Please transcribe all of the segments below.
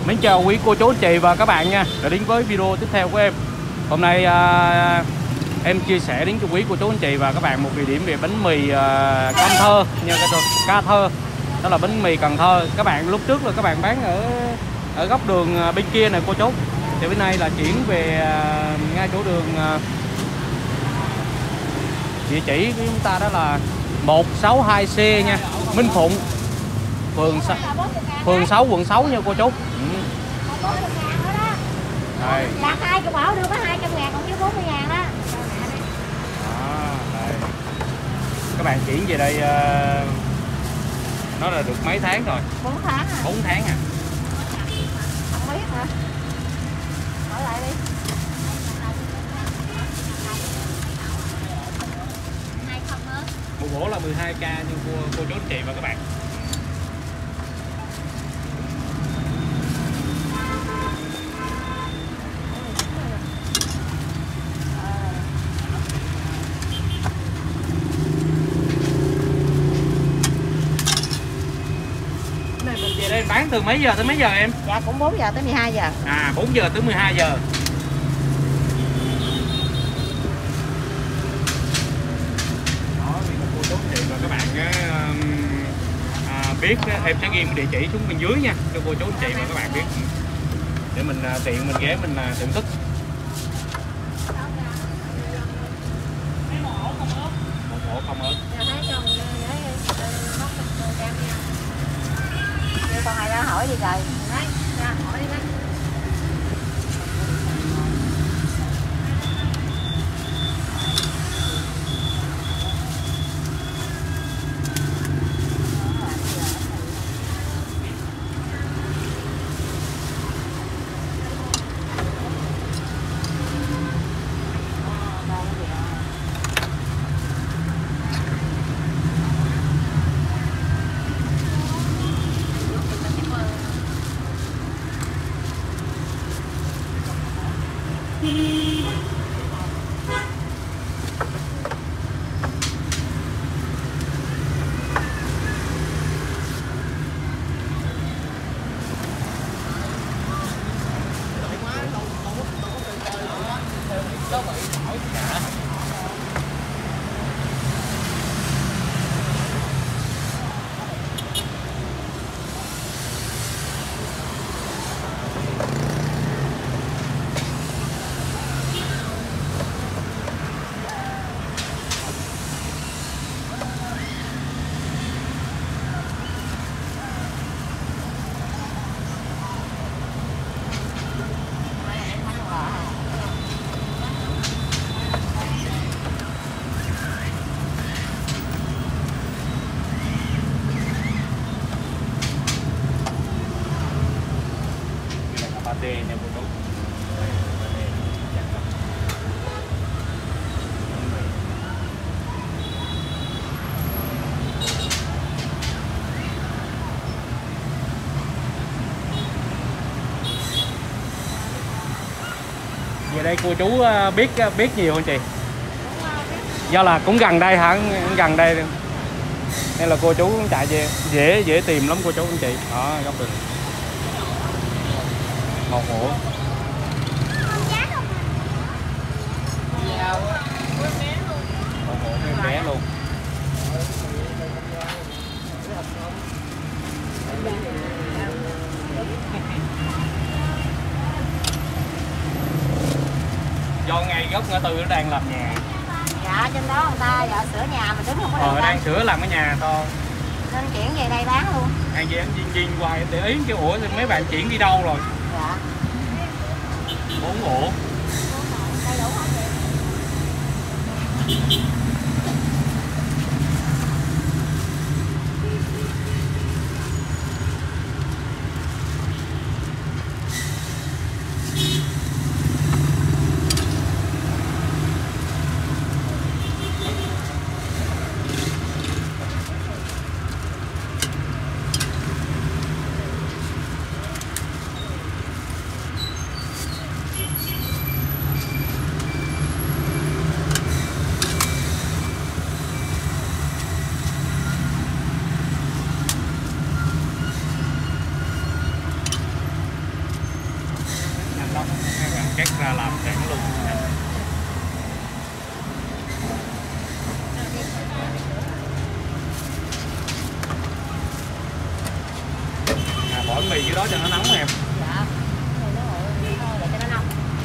Mến chào quý cô chú anh chị và các bạn nha. Đã đến với video tiếp theo của em. Hôm nay em chia sẻ đến cho quý cô chú anh chị và các bạn một địa điểm về bánh mì Cần Thơ nha, Ca Thơ. Đó là bánh mì Cần Thơ. Các bạn lúc trước là các bạn bán ở góc đường bên kia này cô chú. Thì bên này là chuyển về ngay chỗ đường, địa chỉ của chúng ta đó là 162C nha, Minh Phụng, phường 6 quận 6 nha cô chú. Đây. Là 20 bỏ đưa có 200.000 còn dưới 40.000 đó. Đây. Các bạn chuyển về đây nó là được mấy tháng rồi? 4 tháng à. 4 tháng à. Không biết hả? Hỏi lại đi. Một bổ là 12k như cô chú anh chị và các bạn. Này mình về đây bán từ mấy giờ tới mấy giờ em? Dạ cũng 4 giờ tới 12 giờ. À 4 giờ tới 12 giờ. Và các bạn biết em sẽ ghi địa chỉ xuống bên dưới nha cho cô chú anh chị và các bạn biết để mình tiện mình ghé mình thưởng thức. Một ổ không ớt. Con này ra hỏi đi rồi. Ra hỏi đi. Pate nha cô chú. Về đây cô chú biết nhiều hơn chị? Do là cũng gần đây hả? Gần đây nên là cô chú chạy về dễ tìm lắm cô chú anh chị. Đó góc đường. Một ổ. Một ổ em bé luôn. Do ngay góc ngã tư nó đang làm nhà. Dạ trên đó người ta vợ sửa nhà mà đứng không có được. Đang sửa làm cái nhà to. Nên chuyển về đây bán luôn. Hàng về em viên hoài em để ý kêu ủa mấy bạn chuyển đi đâu rồi? Dạ. 4 ổ. Đây đủ không chị? bánh mì dưới đó cho nó nóng em. Dạ. Cái này nó nguội thôi để cho nó nóng.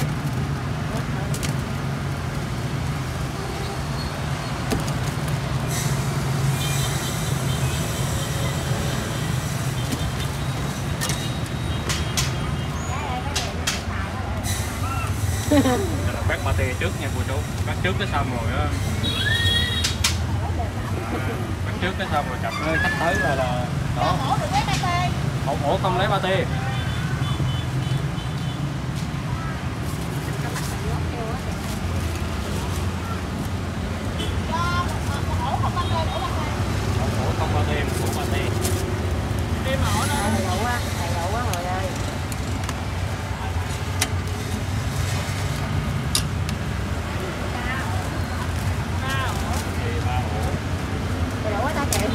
Đây là quét pate trước nha cô chú, quét trước cái xong rồi á, quét trước cái xong rồi chập nơi khách tới là đó. Một ổ không lấy pate. Một ổ không pate, một ổ pate. Đầy đủ quá mọi ơi. Thì 3 ổ. Đầy đủ quá ta chị.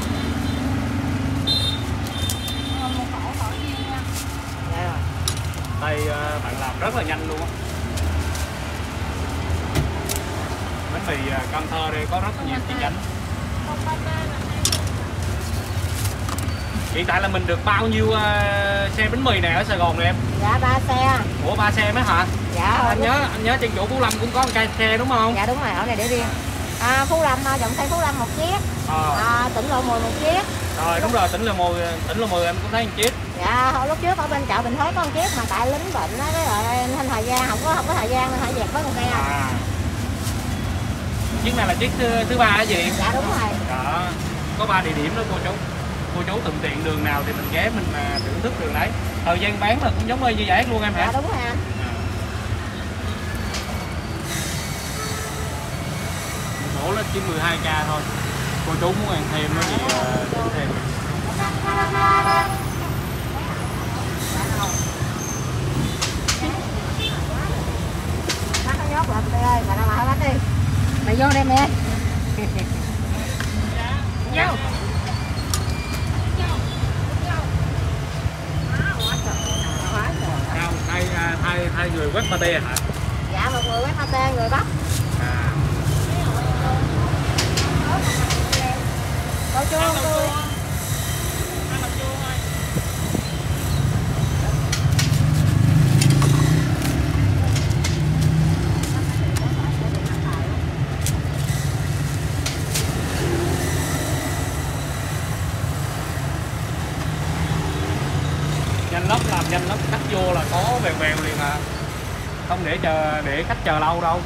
Dạ rồi. Đây bạn làm rất là nhanh luôn á. Bánh mì Cần Thơ đây có rất là nhiều chi nhánh. Hiện tại là mình được bao nhiêu xe bánh mì này ở Sài Gòn này em? Dạ 3 xe. Ủa 3 xe mới hả? Dạ. Anh nhớ trên chỗ Phú Lâm cũng có một cây xe đúng không? Dạ đúng rồi, ở này để riêng. Phú Lâm, dòng xe Phú Lâm một chiếc. Tỉnh Lộ 10 một chiếc. Rồi đúng rồi, tỉnh Lộ 10 em cũng thấy một chiếc. Dạ, lúc trước ở bên chợ Bình Thới có một chiếc mà tại lính bệnh á, cái rồi nên thời gian không có thời gian nên phải dẹp với con xe. Chiếc này là chiếc thứ 3 hả chị? Dạ đúng rồi. Đó, có 3 địa điểm đó cô chú. Cô chú thuận tiện đường nào thì mình ghé mình thưởng thức đường đấy. Thời gian bán là cũng giống như vậy luôn em hả? Dạ đúng rồi anh. Một ổ lên chỉ 12k thôi. Cô chú muốn ăn thêm nó thì điểm thêm. Bác nó nhốt lại tụi ơi, mày ra ngoài bác đi. Mày vô đây mẹ. Vô. Sao thay người quét pate hả? Dạ một người quét pate, người Bắc. Cô chua không tươi? Nhanh lắm, làm nhanh lắm, khách vô là có vèo vèo liền à. Không để khách chờ lâu đâu.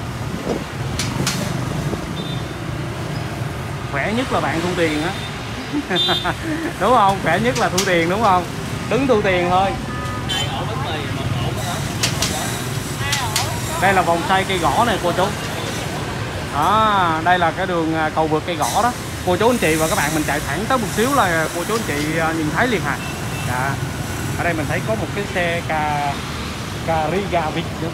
Khỏe nhất là bạn thu tiền á. Đúng không? Khỏe nhất là thu tiền đúng không? Đứng thu tiền thôi. 2 ổ bánh mì, 1 ổ nữa hả? Đây là vòng xoay cây gõ này cô chú. Đó, đây là cái đường cầu vượt cây gõ đó. Cô chú anh chị và các bạn mình chạy thẳng tới một xíu là cô chú anh chị nhìn thấy liền à. Dạ. Ở đây mình thấy có một cái xe Cariga Vic nữa.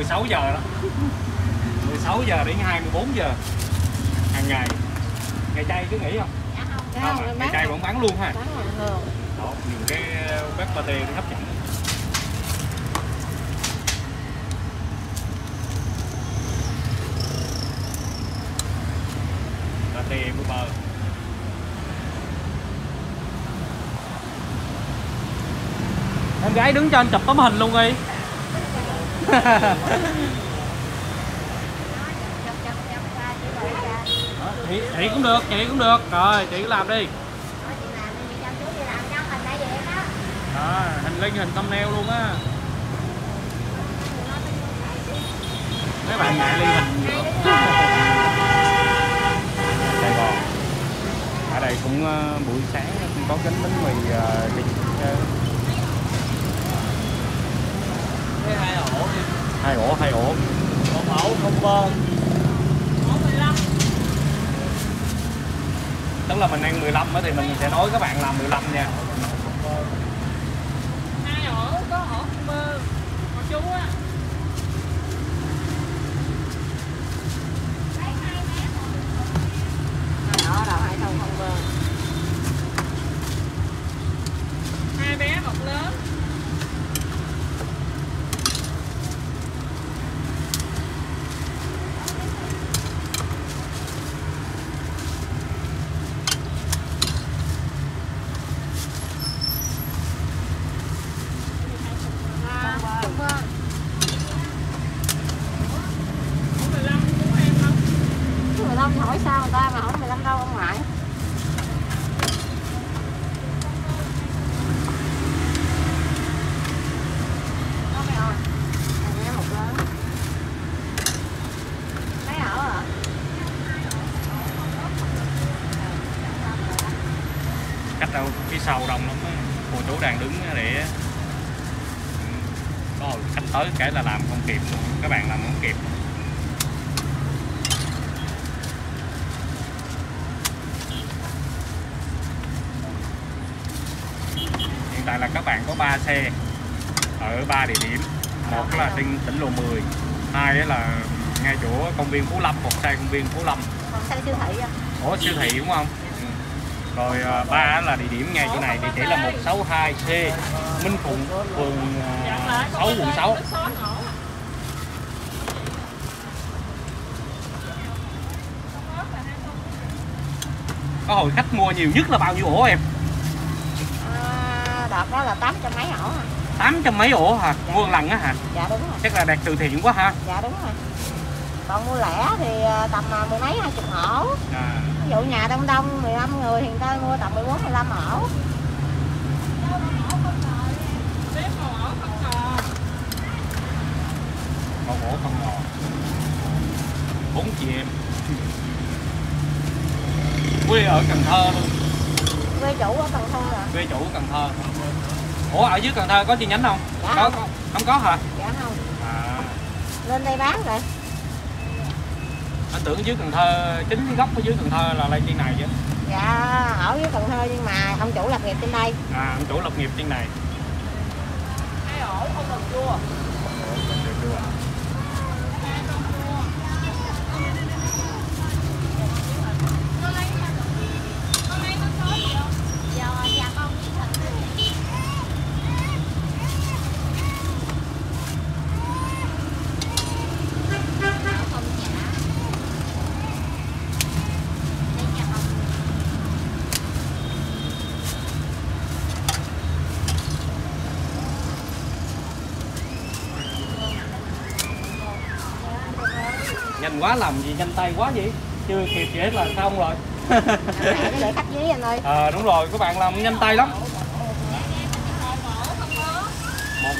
16 giờ đó. 16 giờ đến 24 giờ hàng ngày. Ngày chay cứ nghỉ không? Dạ không. Ngày chay vẫn bán luôn ha. Bán bình thường. Đó, nhìn cái bát pate nó hấp dẫn. Pate với bơ. Em gái đứng cho anh chụp tấm hình luôn đi. Chị cũng được, chị cũng được. Rồi, chị cứ làm đi. Đó, hình lên hình thumbnail luôn á. Mấy bạn ngại lên hình nữa. Sài Gòn. Ở đây cũng buổi sáng cũng có bánh mì thịt. Cái 2 ổ đi. 2 ổ. 1 ổ không bơ. Ổ 15. Tức là mình ăn 15 thì mình sẽ nói các bạn làm 15 nha. 2 ổ có ổ không bơ. Còn chú á. Đó rồi, 2 thùng không bơ. 2 bé 1 lớn. Không bơ. 15 của em không? 15 hỏi sao người ta mà hỏi 15 đâu ông ngoại. Có mấy ổ? Bé 1 lớn. Mấy ổ hả? Cách đâu phía sau đông lắm á. Cô chú đang đứng để có hồi khách tới cái là làm không kịp, các bạn làm không kịp. Hiện tại là các bạn có 3 xe ở 3 địa điểm. Một là trên tỉnh lộ 10, hai là ngay chỗ công viên Phú Lâm, một xe công viên Phú Lâm. Còn xe siêu thị à? Ủa siêu thị đúng không? Rồi 3 là địa điểm ngay chỗ này, địa chỉ là 162C Minh Phụng, phường 6, quận 6. Có hồi khách mua nhiều nhất là bao nhiêu ổ em? Đợt đó là 800 mấy ổ hả? 800 mấy ổ hả? Dạ. Mua lần á hả? Dạ đúng rồi. Chắc là đạt từ thiện quá ha. Dạ đúng rồi. Còn mua lẻ thì tầm 10 mấy 20 ổ. Ví dụ nhà đông đông 15 người thì người ta mua tầm 14 15 ổ. Một ổ không ngò. 4 chị em. Quê ở Cần Thơ luôn. Quê chủ ở Cần Thơ rồi. Quê chủ Cần Thơ. Ủa ở dưới Cần Thơ có chi nhánh không? Dạ Có, không. Không có hả? Dạ không. À, Lên đây bán rồi. anh tưởng dưới Cần Thơ, chính gốc ở dưới Cần Thơ là lên trên này chứ. Dạ ở dưới Cần Thơ nhưng mà ông chủ lập nghiệp trên đây. À, anh chủ lập nghiệp trên này. 2 ổ không cần chua. Được chưa? Nhanh quá làm gì nhanh tay quá vậy? Chưa kịp gì hết là xong rồi. Mẹ để khách dí anh ơi. Đúng rồi, các bạn làm nhanh tay lắm. Một.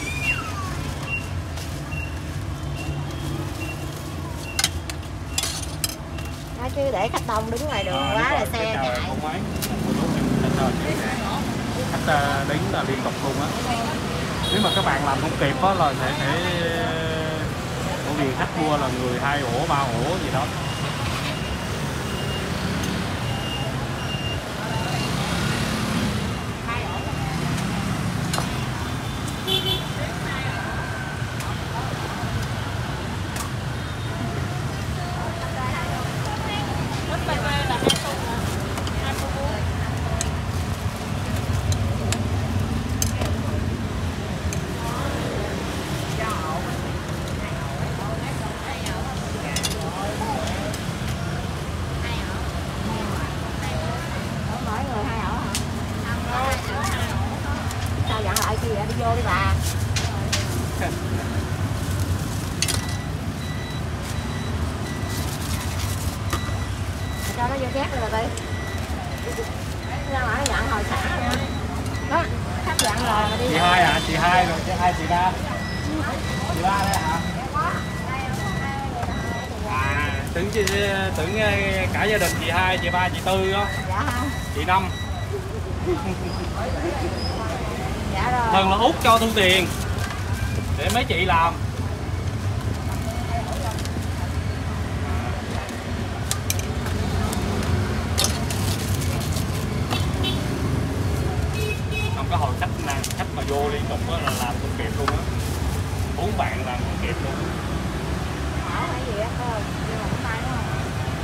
Nói chứ để khách đông đứng ngoài đường quá là xe chạy. Không mấy. Khách đến là liên tục luôn á. Nếu mà các bạn làm không kịp á là sẽ bởi vì khách mua là người 2 ổ 3 ổ gì đó. chét rồi đi. Ra ngoài dặn hồi xả nha. Đó, khách dặn rồi mà đi. Chị hai hả? Chị hai rồi, chị hai chị ba. Chị ba đây hả? À, tưởng cả gia đình chị hai, chị ba, chị tư đó. Dạ không. Chị năm. Dạ rồi. Thường là Út cho thu tiền để mấy chị làm. Không có hồi khách mà vô liên tục là làm không kịp luôn á. 4 bạn làm không kịp luôn. Hỏi hay gì á, nhưng mà không tay đúng không?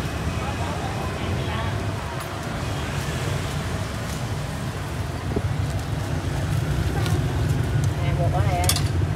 Nè, một ở này anh.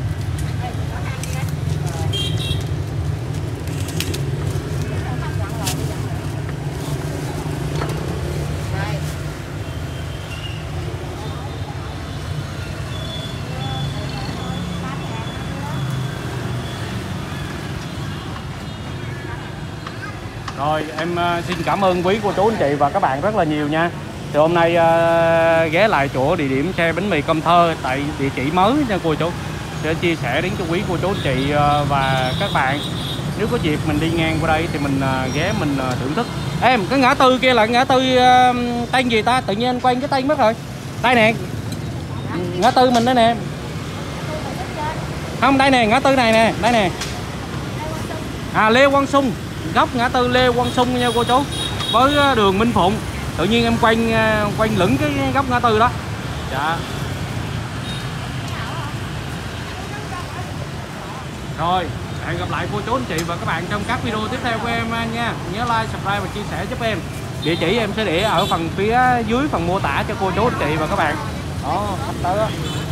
Rồi em xin cảm ơn quý cô chú anh chị và các bạn rất là nhiều nha. Thì hôm nay ghé lại chỗ địa điểm xe bánh mì Cần Thơ tại địa chỉ mới nha cô chú. Sẽ chia sẻ đến cho quý cô chú anh chị và các bạn. Nếu có dịp mình đi ngang qua đây thì mình ghé mình thưởng thức. Em cái ngã tư kia là ngã tư tên gì ta? Tự nhiên anh quay cái tên mất rồi. Đây nè. Ngã tư mình đây nè. Không đây nè, ngã tư này nè, đây nè. À Lê Quang Sung, góc ngã tư Lê Quang Sung nha cô chú. Với đường Minh Phụng. Tự nhiên em quanh lửng cái góc ngã tư đó. Dạ. Rồi, hẹn gặp lại cô chú anh chị và các bạn trong các video tiếp theo của em nha. Nhớ like, subscribe và chia sẻ giúp em. Địa chỉ em sẽ để ở phần phía dưới phần mô tả cho cô chú anh chị và các bạn. Đó, khách tới đó.